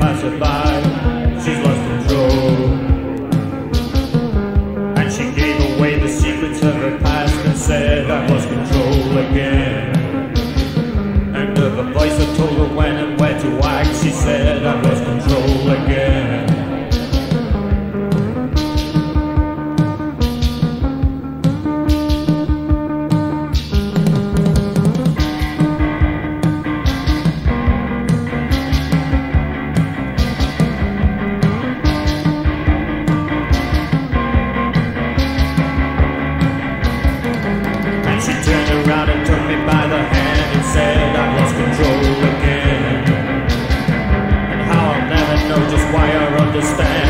passerby, she's lost control. And she gave away the secrets of her past and said I lost control again. And of a voice that told her when and where to act, she said I lost control again. She turned around and took me by the hand and said I've lost control again. And how I'll never know just why or understand.